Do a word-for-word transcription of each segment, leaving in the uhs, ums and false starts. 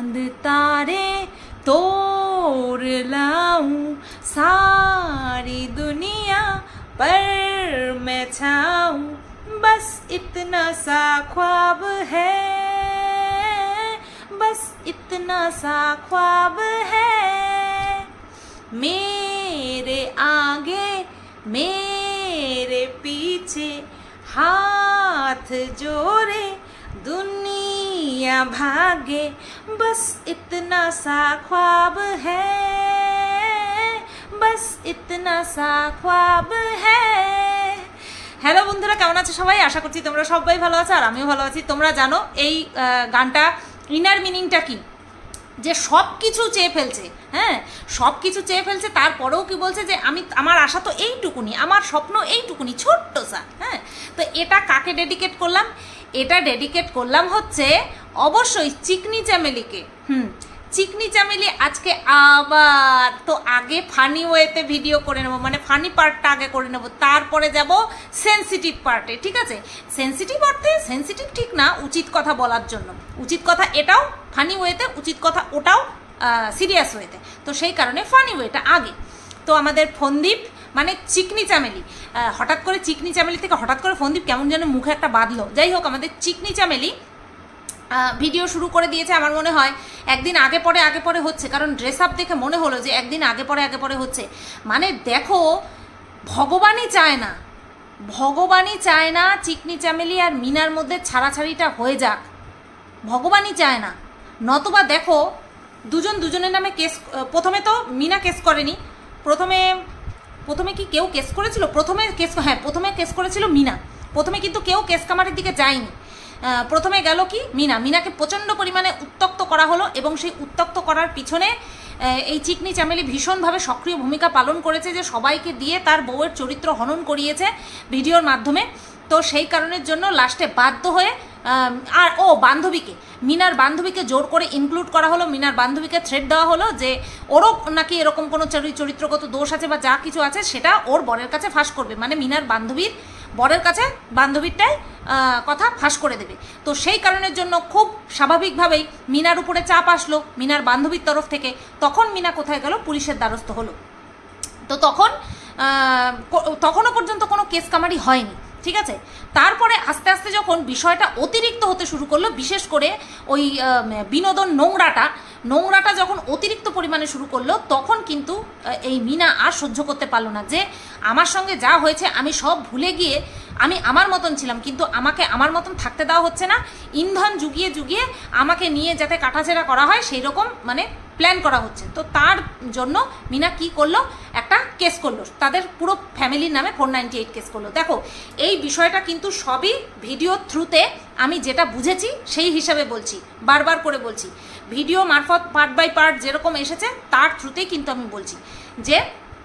चांद तारे तोड़ लाऊं, सारी दुनिया पर मैं छाऊं, बस इतना सा ख्वाब है, बस इतना सा ख्वाब है। मेरे आगे मेरे पीछे हाथ जोड़े दुनिया भागे, बस इतना सा ख्वाब है, बस इतना सा ख्वाब है। হ্যালো বন্ধুরা, কেমন আছো সবাই? আশা করছি তোমরা সবাই ভালো আছো আর আমিও ভালো আছি। তোমরা জানো এই গানটা ইনার মিনিংটা কি, যে সব কিছু চেয়ে ফেলছে, হ্যাঁ সব কিছু চেয়ে ফেলছে, তারপরেও কি বলছে যে আমি আমার আশা তো এইটুকুনি, আমার স্বপ্ন এইটুকুনি ছোট্ট সা। হ্যাঁ, তো এটা কাকে ডেডিকেট করলাম? এটা ডেডিকেট করলাম হচ্ছে অবশ্যই চিকনি চামেলিকে। হুম চিকনি চামেলি আজকে আবার, তো আগে ফানি ওয়েতে ভিডিও করে নেব, মানে ফানি পার্টটা আগে করে নেব, তারপরে যাব সেন্সিটিভ পার্টে। ঠিক আছে, সেন্সিটিভ অর্থে সেন্সিটিভ ঠিক না, উচিত কথা বলার জন্য, উচিত কথা এটাও ফানি ওয়েতে, উচিত কথা ওটাও সিরিয়াস ওয়েতে, তো সেই কারণে ফানি ওয়েটা আগে। তো আমাদের ফন্দীপ মানে চিকনি চামেলি, হঠাৎ করে চিকনি চামেলি থেকে হঠাৎ করে ফন্দীপ কেমন যেন মুখে একটা বাঁধলো। যাই হোক, আমাদের চিকনি চামেলি ভিডিও শুরু করে দিয়েছে। আমার মনে হয় একদিন আগে পরে আগে পরে হচ্ছে, কারণ ড্রেস আপ দেখে মনে হলো যে একদিন আগে পরে আগে পরে হচ্ছে। মানে দেখো, ভগবানই চায় না, ভগবানই চায় না চিকনি চামেলি আর মিনার মধ্যে ছাড়াছাড়িটা হয়ে যাক, ভগবানই চায় না। নতবা দেখো দুজন দুজনের নামে কেস, প্রথমে তো মিনা কেস করেনি, প্রথমে প্রথমে কি কেউ কেস করেছিল? প্রথমে কেস, হ্যাঁ প্রথমে কেস করেছিল মিনা, প্রথমে কিন্তু কেউ কেস কামারের দিকে যায়নি। প্রথমে গেল কি মিনা, মিনাকে প্রচণ্ড পরিমাণে উত্তক্ত করা হলো, এবং সেই উত্তক্ত করার পিছনে এই চিকনি চামেলি ভীষণভাবে সক্রিয় ভূমিকা পালন করেছে, যে সবাইকে দিয়ে তার বউয়ের চরিত্র হনন করিয়েছে ভিডিওর মাধ্যমে। তো সেই কারণের জন্য লাস্টে বাধ্য হয়ে আর ও বান্ধবীকে, মিনার বান্ধবীকে জোর করে ইনক্লুড করা হলো, মিনার বান্ধবীকে থ্রেট দেওয়া হলো যে ওরও নাকি এরকম কোনো চরিত্রগত দোষ আছে বা যা কিছু আছে সেটা ওর বরের কাছে ফাঁস করবে, মানে মিনার বান্ধবীর বরের কাছে বান্ধবীরটাই কথা ফাঁস করে দেবে। তো সেই কারণের জন্য খুব স্বাভাবিকভাবেই মিনার উপরে চাপ আসলো মিনার বান্ধবীর তরফ থেকে। তখন মিনা কোথায় গেল? পুলিশের দ্বারস্থ হলো। তো তখন তখনও পর্যন্ত কোনো কেস কামারি হয়নি, ঠিক আছে। তারপরে আস্তে আস্তে যখন বিষয়টা অতিরিক্ত হতে শুরু করলো, বিশেষ করে ওই বিনোদন নোংরাটা নোংরাটা যখন অতিরিক্ত পরিমাণে শুরু করলো, তখন কিন্তু এই মিনা আর সহ্য করতে পারলো না, যে আমার সঙ্গে যা হয়েছে আমি সব ভুলে গিয়ে আমি আমার মতন ছিলাম, কিন্তু আমাকে আমার মতন থাকতে দেওয়া হচ্ছে না, ইন্ধন জুগিয়ে জুগিয়ে আমাকে নিয়ে যাতে কাটাছেড়া করা হয় সেই রকম মানে প্ল্যান করা হচ্ছে। তো তার জন্য মিনা কি করলো? একটা কেস করলো, তাদের পুরো ফ্যামিলির নামে ফোর নাইনটি এইট কেস করলো। দেখো, এই বিষয়টা কিন্তু সবই ভিডিওর থ্রুতে আমি যেটা বুঝেছি সেই হিসাবে বলছি, বারবার করে বলছি, ভিডিও মারফত পার্ট বাই পার্ট যেরকম এসেছে তার থ্রুতেই কিন্তু আমি বলছি যে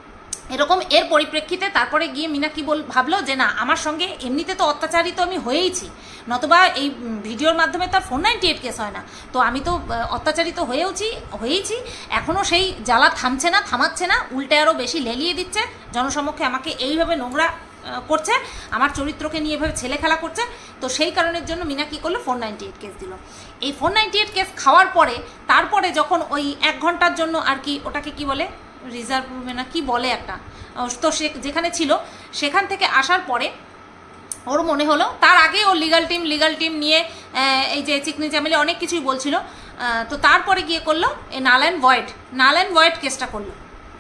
এরকম। এর পরিপ্রেক্ষিতে তারপরে গিয়ে মিনা কি বল ভাবলো যে না, আমার সঙ্গে এমনিতে তো অত্যাচারিত আমি হয়েইছি, নতবা এই ভিডিওর মাধ্যমে তার ফোর নাইনটি এইট কেস হয় না, তো আমি তো অত্যাচারিত হয়েওছি হয়েইছি এখনও সেই জ্বালা থামছে না, থামাচ্ছে না, উল্টে আরও বেশি লেলিয়ে দিচ্ছে, জনসমক্ষে আমাকে এইভাবে নোংরা করছে, আমার চরিত্রকে নিয়ে এভাবে ছেলে খেলা করছে। তো সেই কারণের জন্য মিনা কী করলো? ফোর নাইনটি এইট কেস দিল। এই ফোর নাইনটি এইট কেস খাওয়ার পরে তারপরে যখন ওই এক ঘন্টার জন্য আর কি, ওটাকে কি বলে, রিজার্ভ রুমে না কি বলে একটা, তো সে যেখানে ছিল সেখান থেকে আসার পরে ওর মনে হলো, তার আগে ও লিগাল টিম লিগাল টিম নিয়ে এই যে চিকনি চামেলি অনেক কিছুই বলছিল, তো তারপরে গিয়ে করলো এই null and void null and void কেসটা করলো।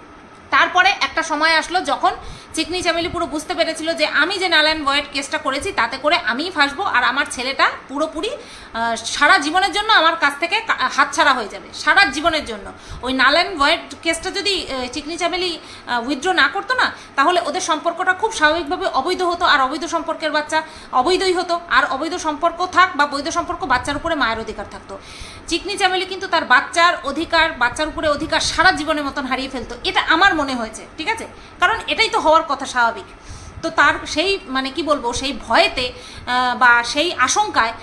তারপরে একটা সময় আসলো যখন চিকনি চামেলি পুরো বুঝতে পেরেছিল যে আমি যে নাল অ্যান্ড ভয়েড কেসটা করেছি তাতে করে আমিই ফাঁসবো, আর আমার ছেলেটা পুরোপুরি সারা জীবনের জন্য আমার কাছ থেকে হাতছাড়া হয়ে যাবে, সারা জীবনের জন্য। ওই নাল অ্যান্ড ভয়েড কেসটা যদি চিকনি চামেলি উইথড্র না করতো না, তাহলে ওদের সম্পর্কটা খুব স্বাভাবিকভাবে অবৈধ হতো, আর অবৈধ সম্পর্কের বাচ্চা অবৈধই হতো, আর অবৈধ সম্পর্ক থাক বা বৈধ সম্পর্ক, বাচ্চার উপরে মায়ের অধিকার থাকতো। চিকনি চামেলি কিন্তু তার বাচ্চার অধিকার, বাচ্চার উপরে অধিকার সারা জীবনের মতন হারিয়ে ফেলতো, এটা আমার মনে হয়েছে, ঠিক আছে, কারণ এটাই তো হওয়ার কথা, স্বাভাবিক। তো তার সেই মানে কি বলবো, সেই ভয়েতে বা সেই আশঙ্কায়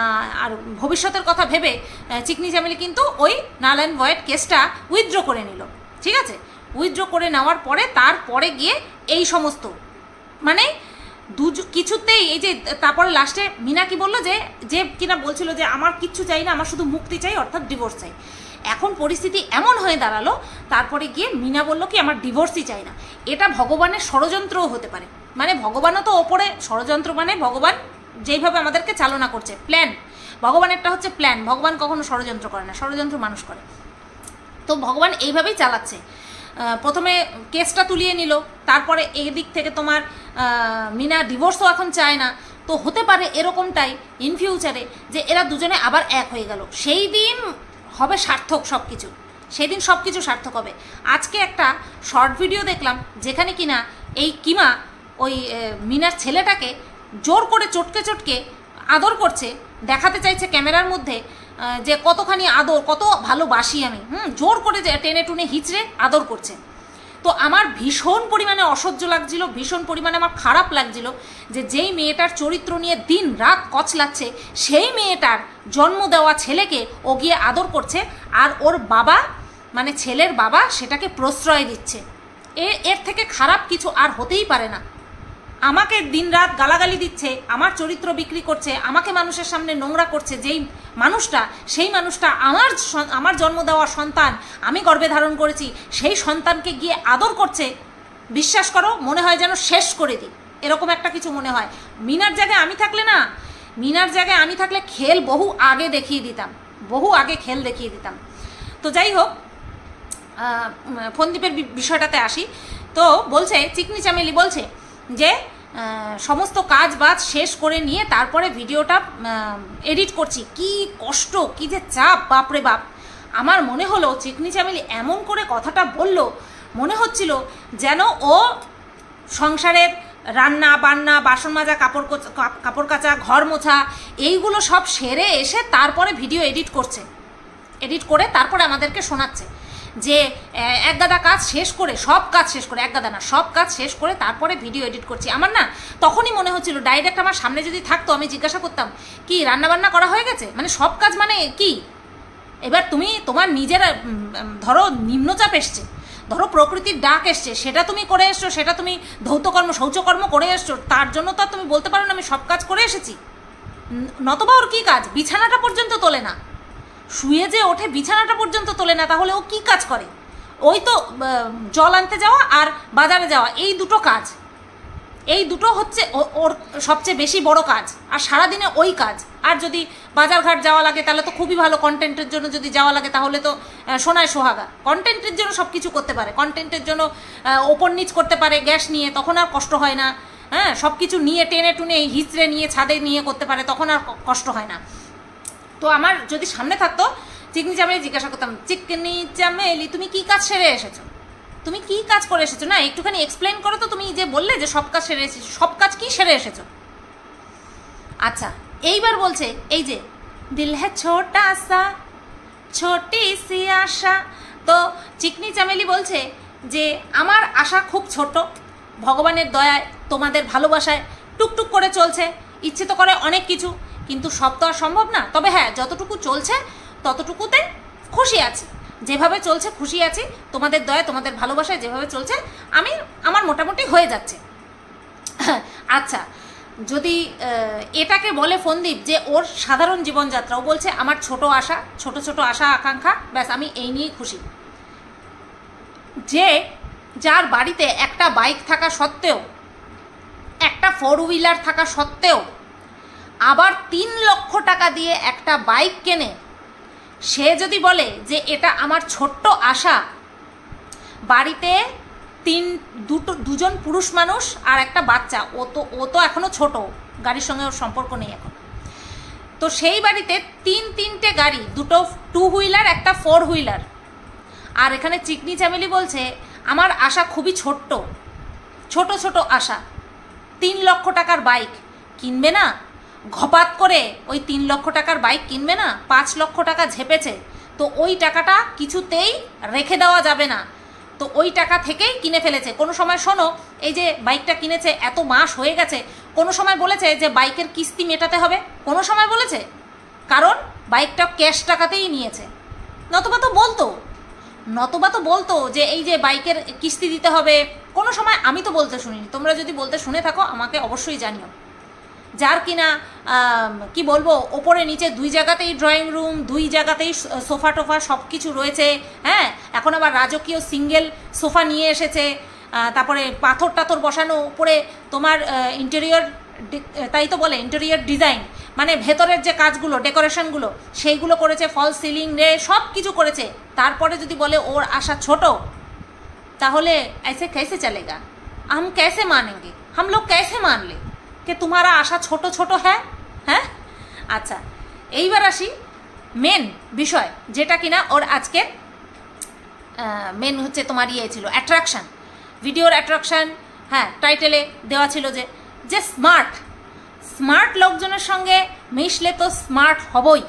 আর ভবিষ্যতের কথা ভেবে চিকনি চামেলি কিন্তু ওই নাল অ্যান্ড ভয়েড কেসটা উইথড্র করে নিল, ঠিক আছে। উইথড্র করে নেওয়ার পরে তারপরে গিয়ে এই সমস্ত মানে দু কিছুতেই এই যে তারপরে লাস্টে মিনা কি বললো যে যে কিনা বলছিল যে আমার কিচ্ছু চাই না, আমার শুধু মুক্তি চাই, অর্থাৎ ডিভোর্স চাই। এখন পরিস্থিতি এমন হয়ে দাঁড়ালো, তারপরে গিয়ে মিনা বললো কি আমার ডিভোর্সই চাই না। এটা ভগবানের ষড়যন্ত্রও হতে পারে, মানে ভগবানও তো ওপরে ষড়যন্ত্র, মানে ভগবান যেইভাবে আমাদেরকে চালনা করছে প্ল্যান, ভগবানেরটা হচ্ছে প্ল্যান। ভগবান কখনো ষড়যন্ত্র করে না, ষড়যন্ত্র মানুষ করে। তো ভগবান এইভাবেই চালাচ্ছে। প্রথমে কেসটা তুলিয়ে নিল, তারপরে এই দিক থেকে তোমার মিনা ডিভোর্সও এখন চায় না। তো হতে পারে এরকমটাই ইন ফিউচারে যে এরা দুজনে আবার এক হয়ে গেল, সেই দিন হবে সার্থক সব কিছু, সেই দিন সব কিছু সার্থক হবে। আজকে একটা শর্ট ভিডিও দেখলাম যেখানে কিনা এই কিমা ওই মিনার ছেলেটাকে জোর করে চটকে চটকে আদর করছে, দেখাতে চাইছে ক্যামেরার মধ্যে যে কতখানি আদর, কত ভালোবাসি আমি, হুম জোর করে যে টেনে টুনে হিচড়ে আদর করছে। তো আমার ভীষণ পরিমাণে অসহ্য লাগছিল, ভীষণ পরিমাণে আমার খারাপ লাগছিল যে যেই মেয়েটার চরিত্র নিয়ে দিন রাত কচলাচ্ছে, সেই মেয়েটার জন্ম দেওয়া ছেলেকে ও গিয়ে আদর করছে, আর ওর বাবা মানে ছেলের বাবা সেটাকে প্রশ্রয় দিচ্ছে। এ এর থেকে খারাপ কিছু আর হতেই পারে না। আমাকে দিনরাত গালাগালি দিচ্ছে, আমার চরিত্র বিক্রি করছে, আমাকে মানুষের সামনে নোংরা করছে যেই মানুষটা, সেই মানুষটা আমার আমার জন্ম দেওয়া সন্তান, আমি গর্ভে ধারণ করেছি, সেই সন্তানকে গিয়ে আদর করছে। বিশ্বাস করো মনে হয় যেন শেষ করে দিই, এরকম একটা কিছু মনে হয়। মিনার জায়গায় আমি থাকলে না, মিনার জায়গায় আমি থাকলে খেল বহু আগে দেখিয়ে দিতাম, বহু আগে খেল দেখিয়ে দিতাম। তো যাই হোক, ফোনদীপের বিষয়টাতে আসি। তো বলছে চিকনি চামেলি বলছে যে সমস্ত কাজ বাজ শেষ করে নিয়ে তারপরে ভিডিওটা এডিট করছি। কি কষ্ট, কি যে চাপ, বাপরে বাপ। আমার মনে হলো চিকনি চামেলি এমন করে কথাটা বলল, মনে হচ্ছিল যেন ও সংসারের রান্না বান্না, বাসন মাজা, কাপড় কাপড় কাচা, ঘর মোছা এইগুলো সব সেরে এসে তারপরে ভিডিও এডিট করছে, এডিট করে তারপরে আমাদেরকে শোনাচ্ছে যে এক গাদা কাজ শেষ করে, সব কাজ শেষ করে, এক গাদা না সব কাজ শেষ করে তারপরে ভিডিও এডিট করছি। আমার না তখনই মনে হচ্ছিল ডাইরেক্ট আমার সামনে যদি থাকতো আমি জিজ্ঞাসা করতাম কি রান্নাবান্না করা হয়ে গেছে, মানে সব কাজ মানে কি। এবার তুমি তোমার নিজের ধরো নিম্নচাপ এসছে, ধরো প্রকৃতির ডাক এসছে, সেটা তুমি করে এসছো, সেটা তুমি ধৌতকর্ম শৌচকর্ম করে এসছো, তার জন্য তো তুমি বলতে পারো না আমি সব কাজ করে এসেছি। নতবা ওর কী কাজ, বিছানাটা পর্যন্ত তোলে না, শুয়ে যে ওঠে বিছানাটা পর্যন্ত তোলে না, তাহলে ও কি কাজ করে? ওই তো জল আনতে যাওয়া আর বাজারে যাওয়া, এই দুটো কাজ, এই দুটো হচ্ছে ওর সবচেয়ে বেশি বড় কাজ। আর সারাদিনে ওই কাজ। আর যদি বাজারঘাট যাওয়া লাগে তাহলে তো খুবই ভালো, কন্টেন্টের জন্য যদি যাওয়া লাগে তাহলে তো সোনায় সোহাগা। কন্টেন্টের জন্য সব কিছু করতে পারে, কন্টেন্টের জন্য ওপর নিচ করতে পারে গ্যাস নিয়ে, তখন আর কষ্ট হয় না। হ্যাঁ, সব কিছু নিয়ে টেনে টুনে হিচড়ে নিয়ে ছাদে নিয়ে করতে পারে, তখন আর কষ্ট হয় না। তো আমার যদি সামনে থাকতো চিকনি চামেলি জিজ্ঞাসা করতাম, চিকনি চামেলি তুমি কি কাজ সেরে এসেছো, তুমি কি কাজ করে এসেছো, না একটুখানি এক্সপ্লেন করো তো। তুমি যে বললে যে সব কাজ সেরে এসেছো, সব কাজ কি সেরে এসেছো? আচ্ছা, এইবার বলছে এই যে দিল হ্যাঁ ছোটা সা ছোটি সি আশা। তো চিকনি চামেলি বলছে যে আমার আশা খুব ছোট, ভগবানের দয়ায় তোমাদের ভালোবাসায় টুকটুক করে চলছে, ইচ্ছে তো করে অনেক কিছু, কিন্তু সব তো আর সম্ভব না। তবে হ্যাঁ, যতটুকু চলছে ততটুকুতে খুশি আছি, যেভাবে চলছে খুশি আছি, তোমাদের দয়া তোমাদের ভালোবাসায় যেভাবে চলছে আমি আমার মোটামুটি হয়ে যাচ্ছে। আচ্ছা, যদি এটাকে বলে ফোনদীপ যে ওর সাধারণ জীবনযাত্রা, ও বলছে আমার ছোট আশা, ছোট ছোট আশা আকাঙ্ক্ষা, ব্যাস আমি এই নিয়েই খুশি। যে যার বাড়িতে একটা বাইক থাকা সত্ত্বেও, একটা ফোর হুইলার থাকা সত্ত্বেও আবার তিন লক্ষ টাকা দিয়ে একটা বাইক কেনে, সে যদি বলে যে এটা আমার ছোট্ট আশা, বাড়িতে তিন দুটো দুজন পুরুষ মানুষ আর একটা বাচ্চা, ও তো ও তো এখনও ছোট, গাড়ির সঙ্গে ওর সম্পর্ক নেই এখন, তো সেই বাড়িতে তিন তিনটে গাড়ি, দুটো টু হুইলার একটা ফোর হুইলার, আর এখানে চিকনি চামেলি বলছে আমার আশা খুবই ছোট্ট, ছোট ছোট আশা, তিন লক্ষ টাকার বাইক কিনবে না? ঘপাত করে ওই তিন লক্ষ টাকার বাইক কিনবে না? পাঁচ লক্ষ টাকা ঝেপেছে, তো ওই টাকাটা কিছুতেই রেখে দেওয়া যাবে না, তো ওই টাকা থেকেই কিনে ফেলেছে। কোনো সময় শোনো, এই যে বাইকটা কিনেছে এত মাস হয়ে গেছে, কোনো সময় বলেছে যে বাইকের কিস্তি মেটাতে হবে? কোনো সময় বলেছে? কারণ বাইকটা ক্যাশ টাকাতেই নিয়েছে। নতুবা তো বলতো নতুবা তো বলতো যে এই যে বাইকের কিস্তি দিতে হবে, কোনো সময় আমি তো বলতে শুনিনি, তোমরা যদি বলতে শুনে থাকো আমাকে অবশ্যই জানিও। যার কিনা কি বলবো, ওপরে নিচে দুই জায়গাতেই ড্রয়িং রুম, দুই জায়গাতেই সোফা টোফা সব কিছু রয়েছে, হ্যাঁ, এখন আবার রাজকীয় সিঙ্গেল সোফা নিয়ে এসেছে, তারপরে পাথর টাথর বসানো উপরে তোমার ইন্টেরিয়র, তাই তো বলে ইন্টেরিয়র ডিজাইন, মানে ভেতরের যে কাজগুলো ডেকোরেশনগুলো সেইগুলো করেছে, ফল সিলিং রে সব কিছু করেছে। তারপরে যদি বলে ওর আশা ছোট, তাহলে ऐसे कैसे चलेगा, हम कैसे मानेंगे, हम लोग कैसे मान ले कि तुम्हारा आशा ছোট ছোট হ্যাঁ হ্যাঁ আচ্ছা, এইবার আসি মেন বিষয়, যেটা কিনা ওর আজকের মেন হচ্ছে তোমার ইয়ে ছিল অ্যাট্রাকশান, ভিডিওর অ্যাট্রাকশান। হ্যাঁ, টাইটেলে দেওয়া ছিল যে যে স্মার্ট স্মার্ট লোকজনের সঙ্গে মিশলে তো স্মার্ট হবই।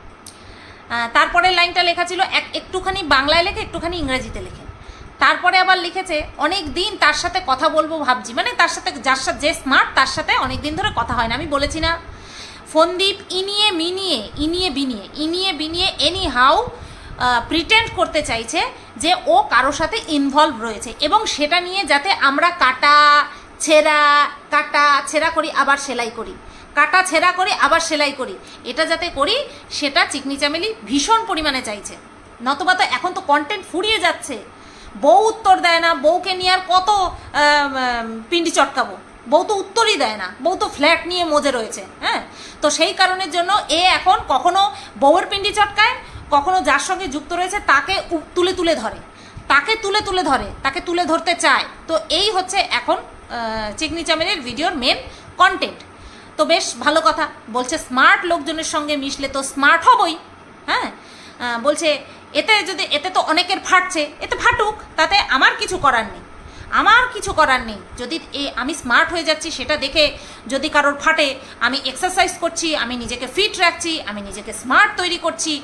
তারপরে লাইনটা লেখা ছিল এক একটুখানি বাংলায় লেখে, একটুখানি ইংরেজিতে লেখে। তারপরে আবার লিখেছে অনেক দিন তার সাথে কথা বলবো ভাবছি, মানে তার সাথে যার সাথে যে স্মার্ট তার সাথে অনেক দিন ধরে কথা হয় না। আমি বলেছি না, ফোনদীপ ইনিয়ে মিনিয়ে ইনিয়ে বিনিয়ে ইনিয়ে বিনিয়ে এনি হাউ প্রিটেন্ড করতে চাইছে যে ও কারোর সাথে ইনভলভ রয়েছে, এবং সেটা নিয়ে যাতে আমরা কাটা ছেঁড়া কাটা ছেঁড়া করি আবার সেলাই করি, কাটা ছেঁড়া করি আবার সেলাই করি, এটা যাতে করি সেটা চিকনি চামেলি ভীষণ পরিমাণে চাইছে। নতবা তো এখন তো কন্টেন্ট ফুরিয়ে যাচ্ছে, বউ উত্তর দেয় না, বউকে নিয়ে আর কত পিন্ডি চটকাবো, বউ তো উত্তরই দেয় না, বউ তো ফ্ল্যাট নিয়ে মজে রয়েছে। হ্যাঁ, তো সেই কারণের জন্য এ এখন কখনো বউয়ের পিন্ডি চটকায়, কখনো যার সঙ্গে যুক্ত রয়েছে তাকে তুলে তুলে ধরে, তাকে তুলে তুলে ধরে তাকে তুলে ধরতে চায়। তো এই হচ্ছে এখন চিকনি চামেলির ভিডিওর মেন কন্টেন্ট। তো বেশ ভালো কথা বলছে, স্মার্ট লোকজনের সঙ্গে মিশলে তো স্মার্ট হবই। হ্যাঁ, বলছে এতে যদি এতে তো অনেকের ফাটছে, এতে ফাটুক, তাতে আমার কিছু করার নেই, আমার কিছু করার নেই। যদি এ আমি স্মার্ট হয়ে যাচ্ছি সেটা দেখে যদি কারোর ফাটে, আমি এক্সারসাইজ করছি, আমি নিজেকে ফিট রাখছি, আমি নিজেকে স্মার্ট তৈরি করছি।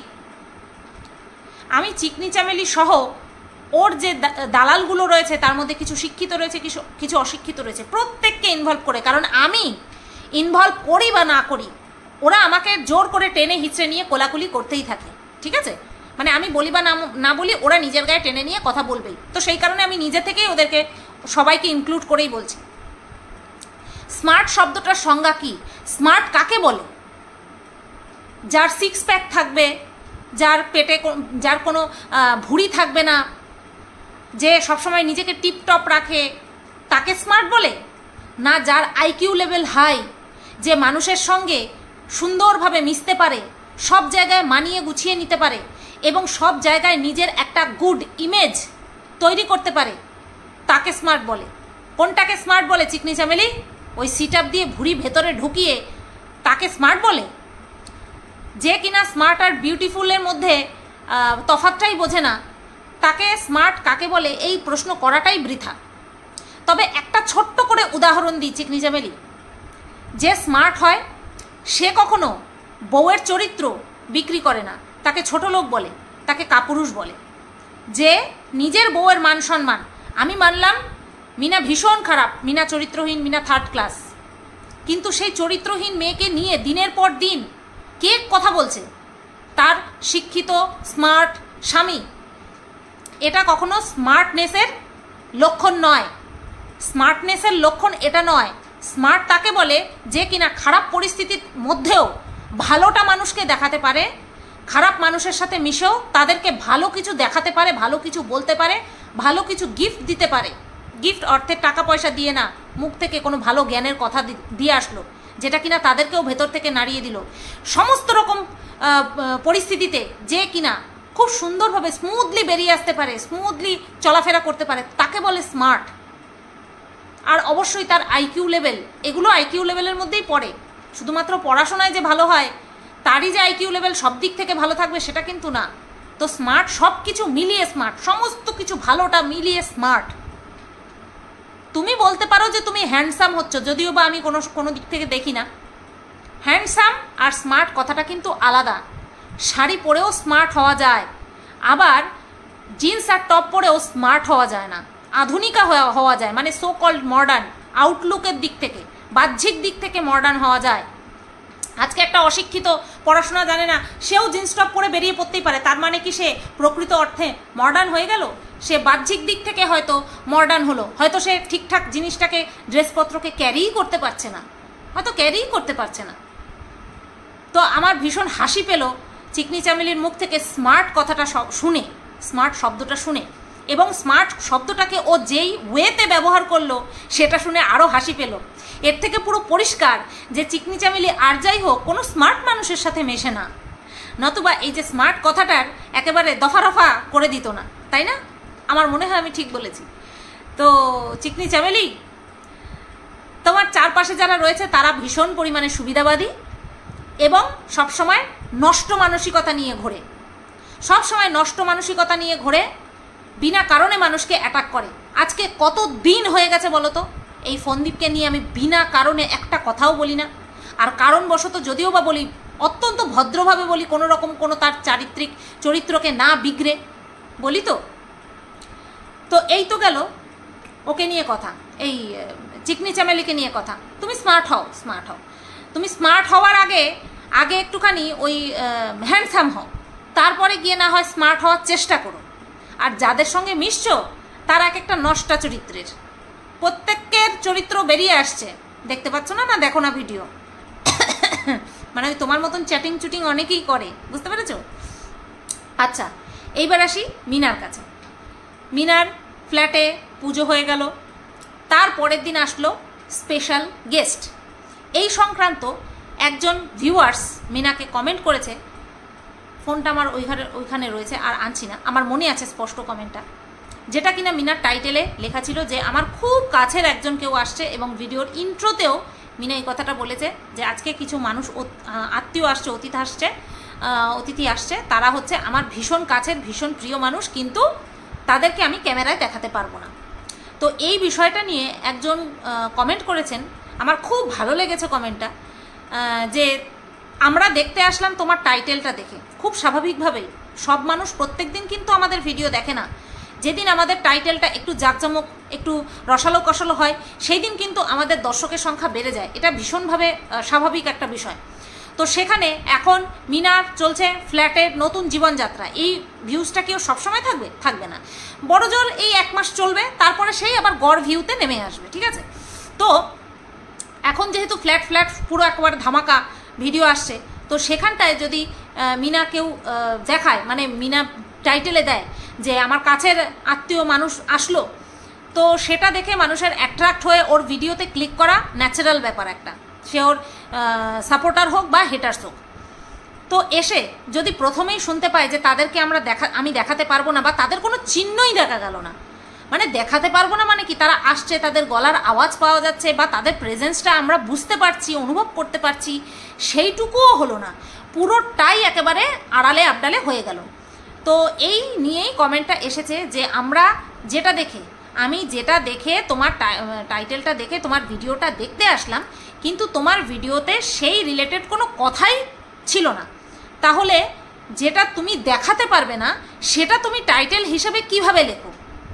আমি চিকনি চামেলি সহ ওর যে দালালগুলো রয়েছে তার মধ্যে কিছু শিক্ষিত রয়েছে, কিছু কিছু অশিক্ষিত রয়েছে, প্রত্যেককে ইনভলভ করে, কারণ আমি ইনভলভ করি বা না করি ওরা আমাকে জোর করে টেনে হিচড়ে নিয়ে কোলাকুলি করতেই থাকে। ঠিক আছে, মানে আমি বলি বা না বলি ওরা নিজের গায়ে টেনে নিয়ে কথা বলবেই। তো সেই কারণে আমি নিজে থেকেই ওদেরকে সবাইকে ইনক্লুড করেই বলছি। স্মার্ট শব্দটার সংজ্ঞা কি? স্মার্ট কাকে বলে? যার সিক্স প্যাক থাকবে, যার পেটে যার কোনো ভুঁড়ি থাকবে না, যে সবসময় নিজেকে টিপটপ রাখে, তাকে স্মার্ট বলে? না যার আইকিউ লেভেল হাই, যে মানুষের সঙ্গে সুন্দরভাবে মিশতে পারে, সব জায়গায় মানিয়ে গুছিয়ে নিতে পারে এবং সব জায়গায় নিজের একটা গুড ইমেজ তৈরি করতে পারে, তাকে স্মার্ট বলে। কোনটাকে স্মার্ট বলে চিকনি চামেলি? ওই সিট আপ দিয়ে ভুঁড়ি ভেতরে ঢুকিয়ে তাকে স্মার্ট বলে? যে কিনা স্মার্ট আর বিউটিফুলের মধ্যে তফাৎটাই বোঝে না, তাকে স্মার্ট কাকে বলে এই প্রশ্ন করাটাই বৃথা। তবে একটা ছোট্ট করে উদাহরণ দিই চিকনি চামেলি, যে স্মার্ট হয় সে কখনো বউয়ের চরিত্র বিক্রি করে না, তাকে ছোট লোক বলে, তাকে কাপুরুষ বলে। যে নিজের বউয়ের মান সম্মান, আমি মানলাম মিনা ভীষণ খারাপ, মিনা চরিত্রহীন, মিনা থার্ড ক্লাস, কিন্তু সেই চরিত্রহীন মেয়েকে নিয়ে দিনের পর দিন কে কথা বলছে? তার শিক্ষিত স্মার্ট স্বামী। এটা কখনো স্মার্টনেসের লক্ষণ নয়, স্মার্টনেসের লক্ষণ এটা নয়। স্মার্ট তাকে বলে যে কিনা খারাপ পরিস্থিতির মধ্যেও ভালোটা মানুষকে দেখাতে পারে, খারাপ মানুষের সাথে মিশেও তাদেরকে ভালো কিছু দেখাতে পারে, ভালো কিছু বলতে পারে, ভালো কিছু গিফট দিতে পারে। গিফট অর্থের টাকা পয়সা দিয়ে না, মুখ থেকে কোনো ভালো জ্ঞানের কথা দিয়ে আসলো, যেটা কিনা তাদেরকেও ভেতর থেকে নাড়িয়ে দিল। সমস্ত রকম পরিস্থিতিতে যে কিনা খুব সুন্দরভাবে স্মুথলি বেরিয়ে আসতে পারে, স্মুথলি চলাফেরা করতে পারে, তাকে বলে স্মার্ট। আর অবশ্যই তার আইকিউ লেভেল, এগুলো আইকিউ লেভেলের মধ্যেই পড়ে। শুধুমাত্র পড়াশোনায় যে ভালো হয় তারই যে আইকিউ লেভেল সব দিক থেকে ভালো থাকবে সেটা কিন্তু না। তো স্মার্ট সব কিছু মিলিয়ে স্মার্ট, সমস্ত কিছু ভালোটা মিলিয়ে স্মার্ট। তুমি বলতে পারো যে তুমি হ্যান্ডসাম হচ্ছ, যদিও বা আমি কোনো কোনো দিক থেকে দেখি না। হ্যান্ডসাম আর স্মার্ট কথাটা কিন্তু আলাদা। শাড়ি পরেও স্মার্ট হওয়া যায়, আবার জিন্স আর টপ পরেও স্মার্ট হওয়া যায় না, আধুনিকা হওয়া যায়, মানে সো কল্ড মডার্ন। আউটলুকের দিক থেকে, বাহ্যিক দিক থেকে মডার্ন হওয়া যায়, আজকে একটা অশিক্ষিত পড়াশোনা জানে না সেও জিন্স টপ পরে বেরিয়ে পড়তেই পারে, তার মানে কি সে প্রকৃত অর্থে মডার্ন হয়ে গেল? সে বাহ্যিক দিক থেকে হয়তো মডার্ন হলো, হয়তো সে ঠিকঠাক জিনিসটাকে ড্রেসপত্রকে ক্যারিই করতে পারছে না, হয়তো ক্যারিই করতে পারছে না। তো আমার ভীষণ হাসি পেল চিকনি চামেলির মুখ থেকে স্মার্ট কথাটা শুনে, স্মার্ট শব্দটা শুনে, এবং স্মার্ট শব্দটাকে ও যেই ওয়েতে ব্যবহার করলো সেটা শুনে আরও হাসি পেল। এর থেকে পুরো পরিষ্কার যে চিকনি চামেলি আর যাই হোক কোনো স্মার্ট মানুষের সাথে মেশে না, নতুবা এই যে স্মার্ট কথাটার একেবারে দফা রফা করে দিত না, তাই না? আমার মনে হয় আমি ঠিক বলেছি। তো চিকনি চামেলি, তোমার চারপাশে যারা রয়েছে তারা ভীষণ পরিমাণে সুবিধাবাদী এবং সবসময় নষ্ট মানসিকতা নিয়ে ঘোরে, সবসময় নষ্ট মানসিকতা নিয়ে ঘোরে, বিনা কারণে মানুষকে অ্যাটাক করে। আজকে কত দিন হয়ে গেছে বলো তো এই ফোনদীপকে নিয়ে আমি বিনা কারণে একটা কথাও বলি না, আর কারণবশত যদিও বা বলি অত্যন্ত ভদ্রভাবে বলি, কোনো রকম কোনো তার চারিত্রিক চরিত্রকে না বিগড়ে বলি। তো তো এই তো গেল ওকে নিয়ে কথা, এই চিকনি চামেলিকে নিয়ে কথা। তুমি স্মার্ট হও, স্মার্ট হও, তুমি স্মার্ট হওয়ার আগে আগে একটুখানি ওই হ্যান্ডসাম হও, তারপরে গিয়ে না হয় স্মার্ট হওয়ার চেষ্টা করো। আর যাদের সঙ্গে মিশছো তারা এক একটা নষ্টা চরিত্রের, প্রত্যেকের চরিত্র বেরিয়ে আসছে, দেখতে পাচ্ছ না? না দেখো না ভিডিও? মানে ওই তোমার মতন চ্যাটিং চুটিং অনেকেই করে, বুঝতে পেরেছো? আচ্ছা, এইবার আসি মিনার কাছে। মিনার ফ্ল্যাটে পুজো হয়ে গেল, তার পরের দিন আসলো স্পেশাল গেস্ট। এই সংক্রান্ত একজন ভিউয়ার্স মিনাকে কমেন্ট করেছে, ফোনটা আমার ওইখানে ওইখানে রয়েছে আর আনছি না, আমার মনে আছে স্পষ্ট কমেন্টটা, যেটা কিনা মিনার টাইটেলে লেখা ছিল যে আমার খুব কাছের একজন কেউ আসছে, এবং ভিডিওর ইন্ট্রোতেও মিনা এই কথাটা বলেছে যে আজকে কিছু মানুষ আত্মীয় আসছে, অতিথি আসছে অতিথি আসছে তারা হচ্ছে আমার ভীষণ কাছের ভীষণ প্রিয় মানুষ, কিন্তু তাদেরকে আমি ক্যামেরায় দেখাতে পারবো না। তো এই বিষয়টা নিয়ে একজন কমেন্ট করেছেন, আমার খুব ভালো লেগেছে কমেন্টটা, যে আমরা দেখতে আসলাম তোমার টাইটেলটা দেখে। খুব স্বাভাবিকভাবেই সব মানুষ প্রত্যেক দিন কিন্তু আমাদের ভিডিও দেখে না, যেদিন আমাদের টাইটেলটা একটু জাঁকজমক একটু রসালো কষালো হয় সেই দিন কিন্তু আমাদের দর্শকের সংখ্যা বেড়ে যায়, এটা ভীষণভাবে স্বাভাবিক একটা বিষয়। তো সেখানে এখন মিনার চলছে ফ্ল্যাটের নতুন জীবনযাত্রা, এই ভিউজটা কেউ সবসময় থাকবে? থাকবে না, বড় জোর এই এক মাস চলবে, তারপরে সেই আবার গড় ভিউতে নেমে আসবে, ঠিক আছে? তো এখন যেহেতু ফ্ল্যাট ফ্ল্যাট পুরো একবার ধামাকা ভিডিও আসছে, তো সেখানটায় যদি মিনা কেউ দেখায়, মানে মিনা টাইটেলে দেয় যে আমার কাছের আত্মীয় মানুষ আসলো, তো সেটা দেখে মানুষের অ্যাট্রাক্ট হয়ে ওর ভিডিওতে ক্লিক করা ন্যাচারাল ব্যাপার একটা, সে ওর সাপোর্টার হোক বা হেটার্স হোক। তো এসে যদি প্রথমেই শুনতে পায় যে তাদেরকে আমরা দেখা আমি দেখাতে পারবো না, বা তাদের কোনো চিহ্নই দেখা গেল না, মানে দেখাতে পারবো না মানে কি, তারা আসছে, তাদের গলার আওয়াজ পাওয়া যাচ্ছে বা তাদের প্রেজেন্সটা আমরা বুঝতে পারছি, অনুভব করতে পারছি, সেইটুকুও হলো না, পুরোটাই একেবারে আড়ালে আবডালে হয়ে গেল। তো এই নিয়েই কমেন্টটা এসেছে যে আমরা যেটা দেখে আমি যেটা দেখে তোমার টাইটেলটা দেখে তোমার ভিডিওটা দেখতে আসলাম, কিন্তু তোমার ভিডিওতে সেই রিলেটেড কোনো কথাই ছিল না, তাহলে যেটা তুমি দেখাতে পারবে না সেটা তুমি টাইটেল হিসেবে কিভাবে লেখো?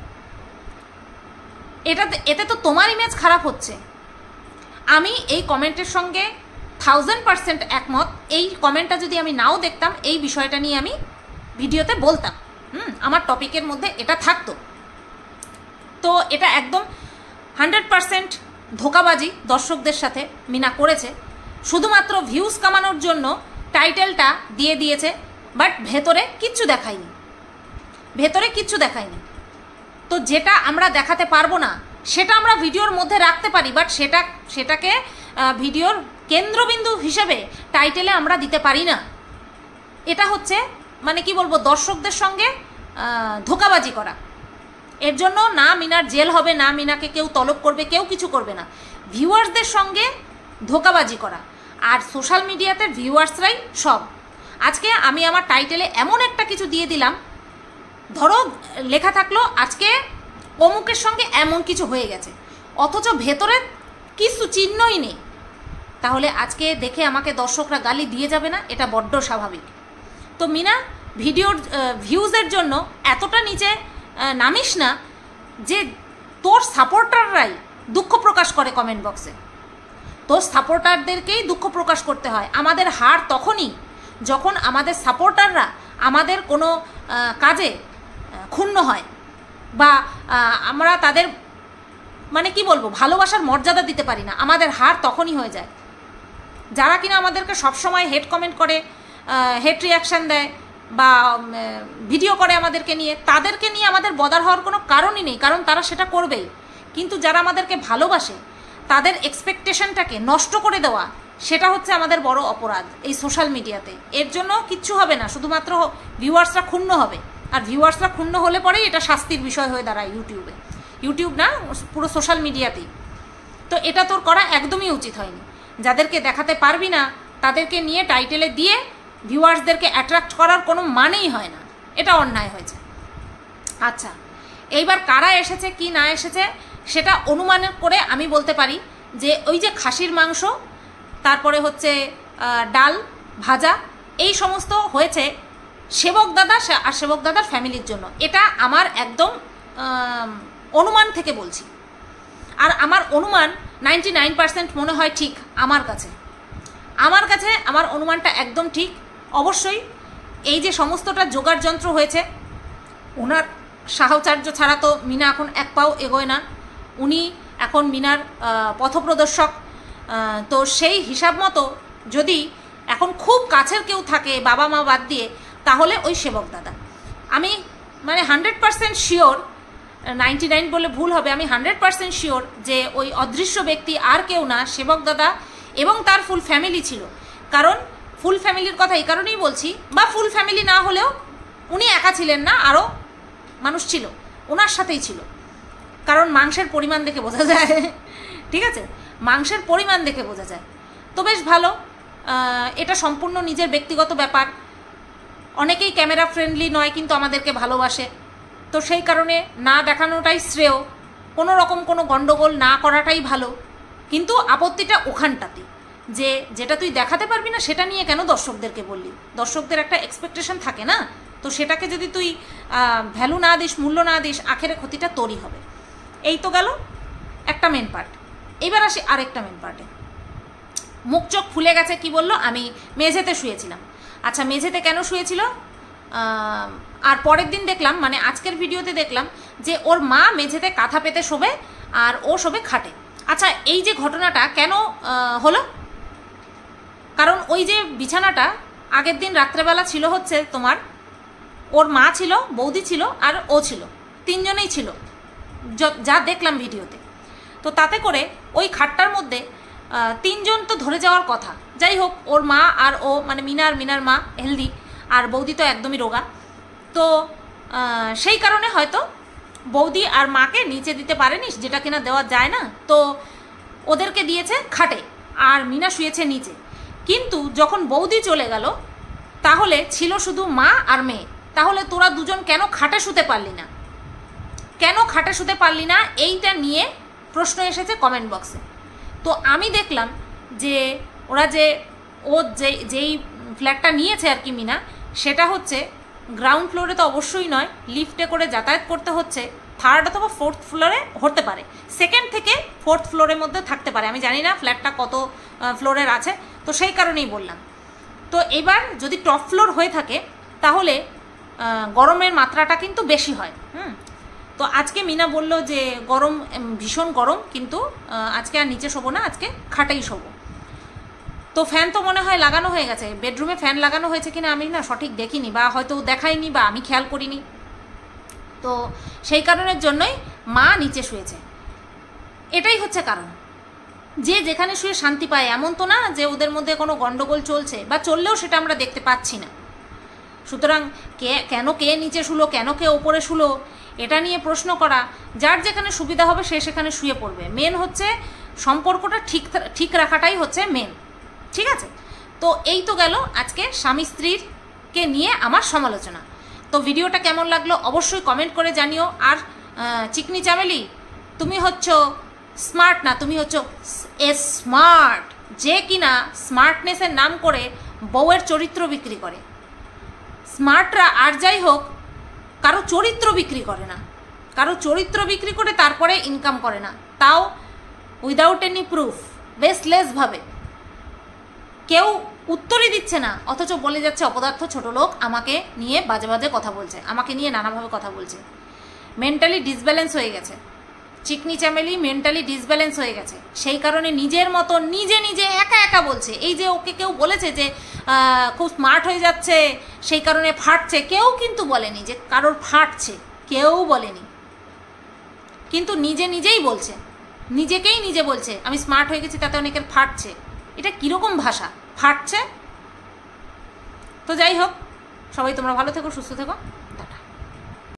এটাতে এতে তো তোমার ইমেজ খারাপ হচ্ছে। আমি এই কমেন্টের সঙ্গে থাউজেন্ড পার্সেন্ট একমত। এই কমেন্টটা যদি আমি নাও দেখতাম, এই বিষয়টা নিয়ে আমি ভিডিওতে বলতাম, হুম আমার টপিকের মধ্যে এটা থাকতো। তো এটা একদম হান্ড্রেড পার্সেন্ট ধোকাবাজি দর্শকদের সাথে মিনা করেছে, শুধুমাত্র ভিউজ কামানোর জন্য টাইটেলটা দিয়ে দিয়েছে, বাট ভেতরে কিচ্ছু দেখায়নি, ভেতরে কিচ্ছু দেখায়নি। তো যেটা আমরা দেখাতে পারবো না সেটা আমরা ভিডিওর মধ্যে রাখতে পারি, বাট সেটা সেটাকে ভিডিওর কেন্দ্রবিন্দু হিসেবে টাইটেলে আমরা দিতে পারি না। এটা হচ্ছে মানে কি বলবো, দর্শকদের সঙ্গে ধোকাবাজি করা। এর জন্য না মিনার জেল হবে, না মিনাকে কেউ তলব করবে, কেউ কিছু করবে না, ভিউয়ার্সদের সঙ্গে ধোকাবাজি করা। আর সোশ্যাল মিডিয়াতে ভিউয়ার্সরাই সব। আজকে আমি আমার টাইটেলে এমন একটা কিছু দিয়ে দিলাম, ধরো লেখা থাকলো আজকে অমুকের সঙ্গে এমন কিছু হয়ে গেছে, অথচ ভেতরে কিছু চিহ্নই নেই, তাহলে আজকে দেখে আমাকে দর্শকরা গালি দিয়ে যাবে না? এটা বড্ড স্বাভাবিক। তো মিনা, ভিডিওর ভিউজের জন্য এতটা নিচে নামিস না যে তোর সাপোর্টাররাই দুঃখ প্রকাশ করে কমেন্ট বক্সে। তো সাপোর্টারদেরকেই দুঃখ প্রকাশ করতে হয়। আমাদের হার তখনই যখন আমাদের সাপোর্টাররা আমাদের কোনো কাজে ক্ষুণ্ণ হয় বা আমরা তাদের মানে কি বলবো ভালোবাসার মর্যাদা দিতে পারি না, আমাদের হার তখনই হয়ে যায়। যারা কিনা আমাদেরকে সবসময় হেড কমেন্ট করে, হেড রিয়াকশান দেয় বা ভিডিও করে আমাদেরকে নিয়ে, তাদেরকে নিয়ে আমাদের বদার হওয়ার কোনো কারণই নেই, কারণ তারা সেটা করবেই। কিন্তু যারা আমাদেরকে ভালোবাসে তাদের এক্সপেকটেশনটাকে নষ্ট করে দেওয়া, সেটা হচ্ছে আমাদের বড় অপরাধ এই সোশ্যাল মিডিয়াতে। এর জন্য কিচ্ছু হবে না, শুধুমাত্র ভিউয়ার্সরা ক্ষুণ্ণ হবে। আর ভিউয়ার্সরা ক্ষুণ্ণ হলে পরেই এটা শাস্তির বিষয় হয়ে দাঁড়ায় ইউটিউবে, ইউটিউব না পুরো সোশ্যাল মিডিয়াতেই। তো এটা তোর করা একদমই উচিত হয়নি। যাদেরকে দেখাতে পারবি না তাদেরকে নিয়ে টাইটেলে দিয়ে ভিউয়ার্সদেরকে অ্যাট্রাক্ট করার কোনো মানেই হয় না, এটা অন্যায় হয়েছে। আচ্ছা, এইবার কারা এসেছে কি না এসেছে সেটা অনুমান করে আমি বলতে পারি যে ওই যে খাসির মাংস, তারপরে হচ্ছে ডাল ভাজা, এই সমস্ত হয়েছে সেবক দাদা আর সেবক দাদার ফ্যামিলির জন্য। এটা আমার একদম অনুমান থেকে বলছি, আর আমার অনুমান নাইনটি নাইন পার্সেন্ট মনে হয় ঠিক। আমার কাছে আমার কাছে আমার অনুমানটা একদম ঠিক। অবশ্যই এই যে সমস্তটা জোগাড় যন্ত্র হয়েছে, ওনার সাহচর্য ছাড়া তো মিনা এখন এক পাও এগোয় না। উনি এখন মিনার পথপ্রদর্শক। তো সেই হিসাব মতো যদি এখন খুব কাছের কেউ থাকে বাবা মা বাদ দিয়ে, তাহলে ওই সেবক দাদা। আমি মানে hundred percent sure, ninety nine বলে ভুল হবে, আমি হান্ড্রেড পার্সেন্ট শিওর যে ওই অদৃশ্য ব্যক্তি আর কেউ না, সেবক দাদা এবং তার ফুল ফ্যামিলি ছিল। কারণ ফুল ফ্যামিলির কথা এই কারণেই বলছি, বা ফুল ফ্যামিলি না হলেও উনি একা ছিলেন না, আরও মানুষ ছিল ওনার সাথেই ছিল। কারণ মাংসের পরিমাণ দেখে বোঝা যায়, ঠিক আছে, মাংসের পরিমাণ দেখে বোঝা যায়। তো বেশ ভালো, এটা সম্পূর্ণ নিজের ব্যক্তিগত ব্যাপার। অনেকেই ক্যামেরা ফ্রেন্ডলি নয় কিন্তু আমাদেরকে ভালোবাসে, তো সেই কারণে না দেখানোটাই শ্রেয়, কোনো রকম কোনো গণ্ডগোল না করাটাই ভালো। কিন্তু আপত্তিটা ওখানটাতে যে যেটা তুই দেখাতে পারবি না সেটা নিয়ে কেন দর্শকদেরকে বললি? দর্শকদের একটা এক্সপেকটেশন থাকে না, তো সেটাকে যদি তুই ভ্যালু না দিস, মূল্য না দিস, আখেরে ক্ষতিটা তোরই হবে। এই তো গেল একটা মেন পার্ট। এবার আসি আরেকটা মেন পার্টে। মুখ চোখ ফুলে গেছে কি বললো, আমি মেঝেতে শুয়েছিলাম। আচ্ছা, মেঝেতে কেন শুয়েছিল? আর পরের দিন দেখলাম, মানে আজকের ভিডিওতে দেখলাম যে ওর মা মেঝেতে কাঁথা পেতে শোবে আর ও শোবে খাটে। আচ্ছা, এই যে ঘটনাটা কেন হলো? কারণ ওই যে বিছানাটা আগের দিন রাত্রেবেলা ছিল হচ্ছে তোমার, ওর মা ছিল, বৌদি ছিল আর ও ছিল, তিনজনেই ছিল যা দেখলাম ভিডিওতে। তো তাতে করে ওই খাটটার মধ্যে তিনজন তো ধরে যাওয়ার কথা। যাই হোক, ওর মা আর ও, মানে মিনার মিনার মা হেলদি, আর বৌদি তো একদমই রোগা। তো সেই কারণে হয়তো বৌদি আর মাকে নিচে দিতে পারেনি, যেটা কিনা দেওয়া যায় না, তো ওদেরকে দিয়েছে খাটে আর মিনা শুয়েছে নিচে। কিন্তু যখন বৌদি চলে গেল তাহলে ছিল শুধু মা আর মেয়ে। তাহলে তোরা দুজন কেন খাটে শুতে পারলি না? কেন খাটে শুতে পারলি না এইটা নিয়ে প্রশ্ন এসেছে কমেন্ট বক্সে। তো আমি দেখলাম যে ওরা যে ও যে যেই ফ্ল্যাটটা নিয়েছে আর কি মিনা, সেটা হচ্ছে গ্রাউন্ড ফ্লোরে তো অবশ্যই নয়, লিফটে করে যাতায়াত করতে হচ্ছে। থার্ড অথবা ফোর্থ ফ্লোরে হতে পারে, সেকেন্ড থেকে ফোর্থ ফ্লোরের মধ্যে থাকতে পারে, আমি জানি না ফ্ল্যাটটা কত ফ্লোরের আছে, তো সেই কারণেই বললাম। তো এবার যদি টপ ফ্লোর হয়ে থাকে তাহলে গরমের মাত্রাটা কিন্তু বেশি হয়। হুম তো আজকে মিনা বলল যে গরম, ভীষণ গরম, কিন্তু আজকে আর নিচে শোবো না, আজকে খাটেই শোবো। তো ফ্যান তো মনে হয় লাগানো হয়ে গেছে, বেডরুমে ফ্যান লাগানো হয়েছে কিনা আমি না সঠিক দেখিনি, বা হয়তো দেখাইনি বা আমি খেয়াল করিনি। তো সেই কারণের জন্যই মা নিচে শুয়েছে, এটাই হচ্ছে কারণ। যে যেখানে শুয়ে শান্তি পায় এমন তো না যে ওদের মধ্যে কোনো গণ্ডগোল চলছে, বা চললেও সেটা আমরা দেখতে পাচ্ছি না। সুতরাং কে কেন কে নিচে শুলো, কেন কে ওপরে শুলো, এটা নিয়ে প্রশ্ন করা, যার যেখানে সুবিধা হবে সে সেখানে শুয়ে পড়বে। মেন হচ্ছে সম্পর্কটা ঠিক ঠিক রাখাটাই হচ্ছে মেন, ঠিক আছে? তো এই তো গেল আজকে স্বামী স্ত্রীরকে নিয়ে আমার সমালোচনা। তো ভিডিওটা কেমন লাগলো অবশ্যই কমেন্ট করে জানিও। আর চিকনি চামেলি, তুমি হচ্ছ স্মার্ট না, তুমি হচ্ছ এ স্মার্ট, যে কিনা স্মার্টনেসের নাম করে বউয়ের চরিত্র বিক্রি করে। স্মার্টরা আর যাই হোক কারো চরিত্র বিক্রি করে না, কারো চরিত্র বিক্রি করে তারপরে ইনকাম করে না, তাও উইদাউট এনি প্রুফ। বেসলেসভাবে, কেউ উত্তরই দিচ্ছে না, অথচ বলে যাচ্ছে অপদার্থ ছোট লোক আমাকে নিয়ে বাজে বাজে কথা বলছে, আমাকে নিয়ে নানাভাবে কথা বলছে। মেন্টালি ডিসব্যালেন্স হয়ে গেছে চিকনি চ্যামেলি, মেন্টালি ডিসব্যালেন্স হয়ে গেছে। সেই কারণে নিজের মতো নিজে নিজে একা একা বলছে। এই যে ওকে কেউ বলেছে যে খুব স্মার্ট হয়ে যাচ্ছে সেই কারণে ফাটছে, কেউ কিন্তু বলেনি যে কারোর ফাটছে, কেউ বলেনি, কিন্তু নিজে নিজেই বলছে, নিজেকেই নিজে বলছে আমি স্মার্ট হয়ে গেছি তাতে অনেকের ফাটছে। এটা কীরকম ভাষা, ফাটছে? তো যাই হোক, সবাই তোমরা ভালো থেকো, সুস্থ থেকো।